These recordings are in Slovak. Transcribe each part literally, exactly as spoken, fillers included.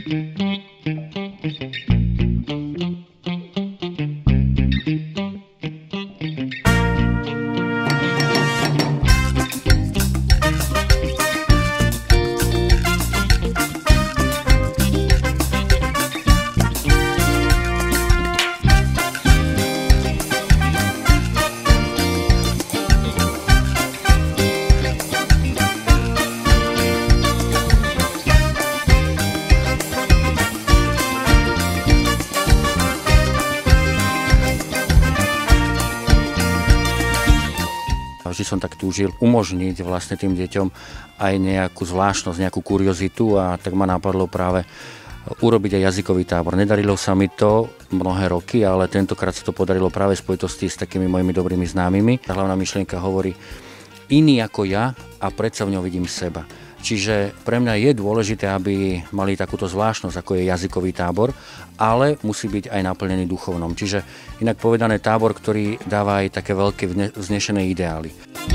Vždy som tak túžil umožniť vlastne tým deťom aj nejakú zvláštnosť, nejakú kuriozitu a tak ma napadlo práve urobiť aj jazykový tábor. Nedarilo sa mi to mnohé roky, ale tentokrát sa to podarilo práve v spojitosti s takými mojimi dobrými známymi. Tá hlavná myšlienka hovorí iný ako ja a predsa v ňom vidím seba. Čiže pre mňa je dôležité, aby mali takúto zvláštnosť, ako je jazykový tábor, ale musí byť aj naplnený duchovnom. Čiže inak povedané tábor, ktorý dáva aj také veľké vznešené ideály.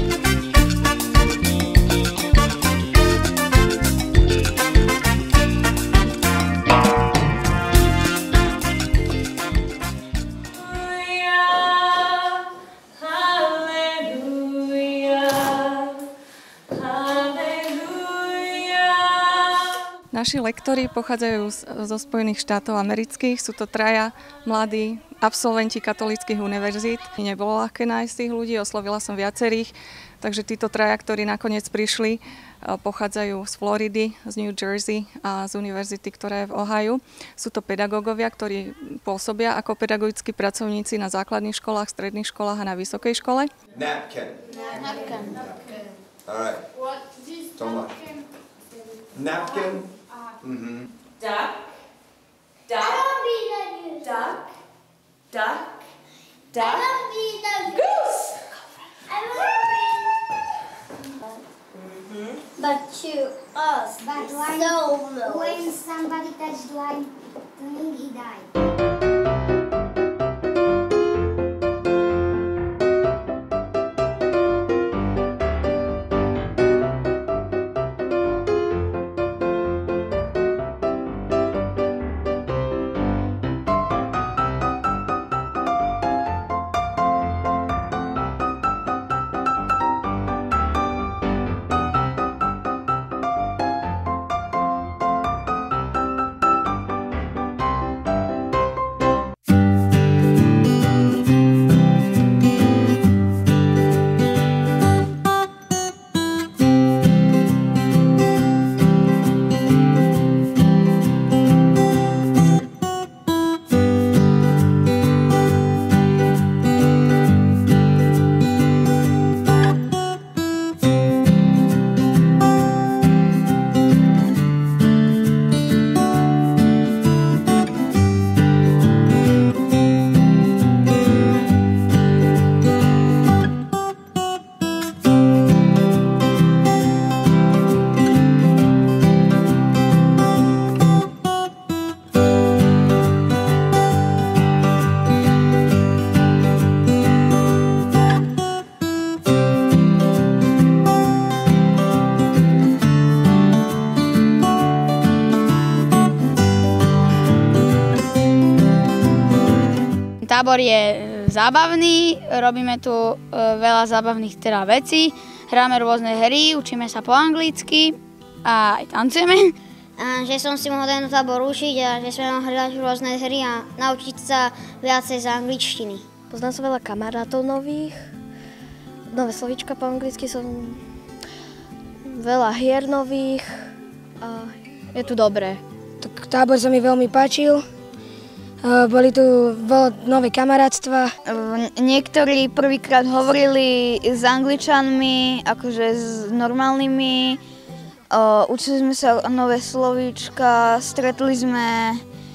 Naši lektori pochádzajú zo Spojených štátov amerických, sú to traja mladí absolventi katolíckych univerzít. Nebolo ľahké nájsť tých ľudí, oslovila som viacerých, takže títo traja, ktorí nakoniec prišli, pochádzajú z Floridy, z New Jersey a z univerzity, ktorá je v Ohio. Sú to pedagógovia, ktorí pôsobia ako pedagogickí pracovníci na základných školách, stredných školách a na vysokej škole. Napkin. Napkin. All right. What is So much. Napkin. Mm-hmm. Duck, duck, duck, duck, duck, goose. But to us, But it's when, so low. when somebody touched one thing, he died. Tábor je zábavný, robíme tu veľa zábavných teda vecí, hráme rôzne hry, učíme sa po anglicky a aj tancujeme. A že som si mohol tento tábor učiť a že sme mohli hrať rôzne hry a naučiť sa viacej z angličtiny. Poznám som veľa kamarátov nových, nové slovíčka po anglicky, som veľa hier nových a je tu dobré. Tak tábor sa mi veľmi páčil. Boli tu nové kamarátstva. Niektorí prvýkrát hovorili s Angličanmi, akože s normálnymi. Učili sme sa nové slovíčka, stretli sme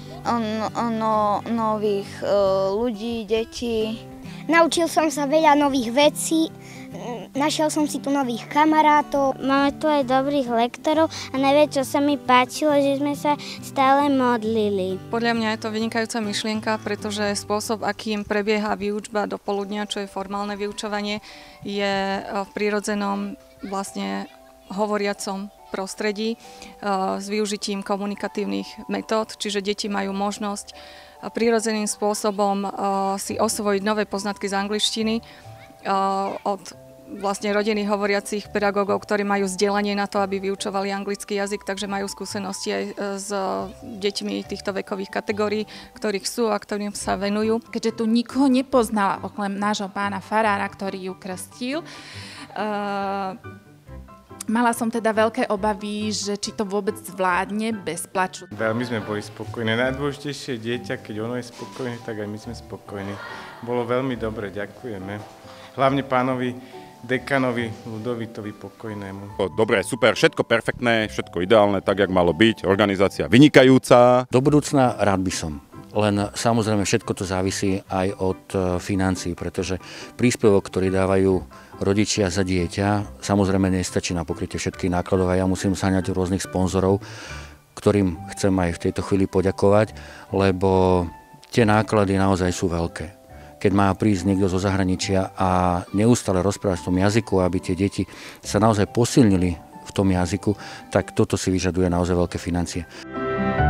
no, nových ľudí, detí. Naučil som sa veľa nových vecí. Našiel som si tu nových kamarátov. Máme tu aj dobrých lektorov a najviac, čo sa mi páčilo, že sme sa stále modlili. Podľa mňa je to vynikajúca myšlienka, pretože spôsob, akým prebieha výučba do poludnia, čo je formálne vyučovanie, je v prirodzenom vlastne hovoriacom prostredí s využitím komunikatívnych metód, čiže deti majú možnosť prirodzeným spôsobom si osvojiť nové poznatky z angličtiny od vlastne rodinných hovoriacich pedagógov, ktorí majú vzdelanie na to, aby vyučovali anglický jazyk, takže majú skúsenosti aj s deťmi týchto vekových kategórií, ktorých sú a ktorým sa venujú. Keďže tu nikoho nepoznala okrem nášho pána farára, ktorý ju krstil, uh, mala som teda veľké obavy, že či to vôbec zvládne bez plaču. Veľmi sme boli spokojní. Najdôležitejšie dieťa, keď ono je spokojné, tak aj my sme spokojní. Bolo veľmi dobre, ďakujeme. Hlavne pánovi dekanovi Ludovitovi Pokojnému. Dobre, super, všetko perfektné, všetko ideálne, tak, jak malo byť, organizácia vynikajúca. Do budúcna rád by som, len samozrejme všetko to závisí aj od financií, pretože príspevok, ktorý dávajú rodičia za dieťa, samozrejme nestačí na pokrytie všetkých nákladov a ja musím saňať rôznych sponzorov, ktorým chcem aj v tejto chvíli poďakovať, lebo tie náklady naozaj sú veľké. Keď má prísť niekto zo zahraničia a neustále rozprávať v tom jazyku, aby tie deti sa naozaj posilnili v tom jazyku, tak toto si vyžaduje naozaj veľké financie.